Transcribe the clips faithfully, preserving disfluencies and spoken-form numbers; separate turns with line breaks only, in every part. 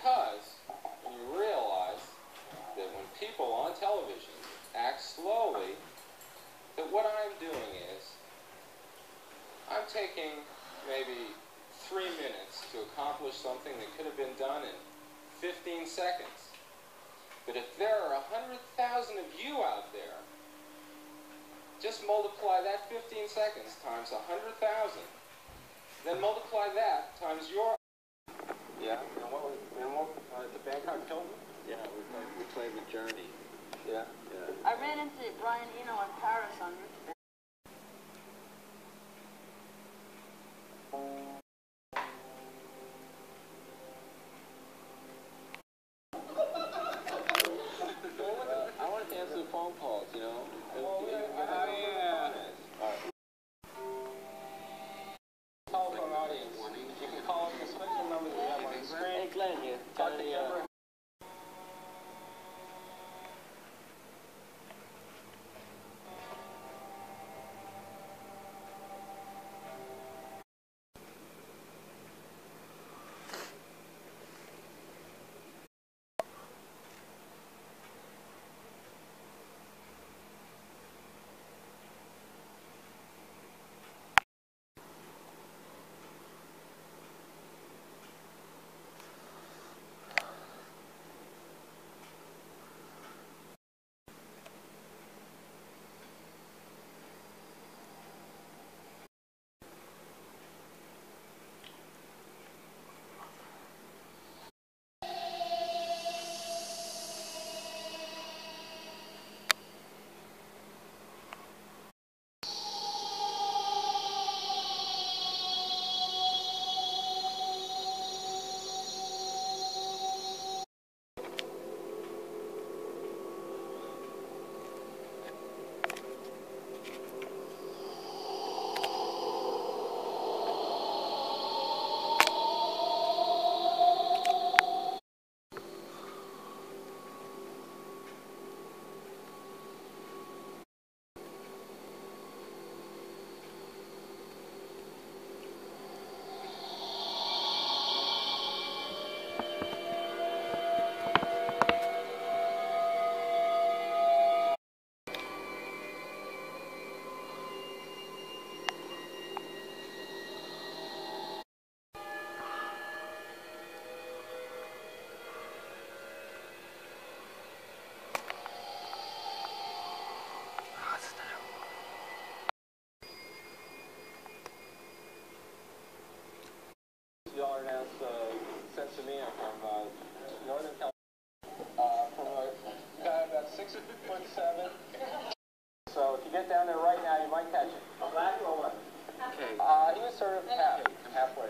Because when you realize that when people on television act slowly, that what I'm doing is I'm taking maybe three minutes to accomplish something that could have been done in fifteen seconds. But if there are a hundred thousand of you out there, just multiply that fifteen seconds times a hundred thousand, then multiply that times your. Yeah, and what was and what uh, the Bangkok Hilton? Yeah, we played we played with Journey. Yeah, yeah.
I ran into Brian Eno in Paris on Rich.
I wanted to answer the phone calls, you know.
Well, yeah, uh, yeah.
All right. Telephone audience. You can call the special number that we have on the screen.
Hey Glenn, you
Talk to Kimber. Y'all are announced uh, sent to me from uh, Northern California, uh, from a guy about six foot seven. So if you get down there right now, you might catch it. Black or what? Okay.
Uh, he was sort of half, halfway.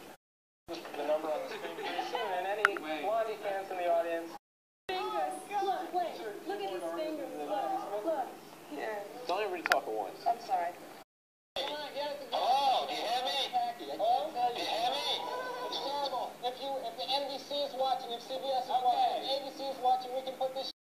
The number on the screen pretty soon, and any Blondie fans in the audience.
Fingers. Look, wait. Look at his fingers. Look, look. Here.
Don't everybody talk at once.
I'm sorry.
Oh, do you hear me? Oh, do you hear me? It's terrible. If you, if the N B C is watching, if C B S is watching, if A B C is watching, we can put this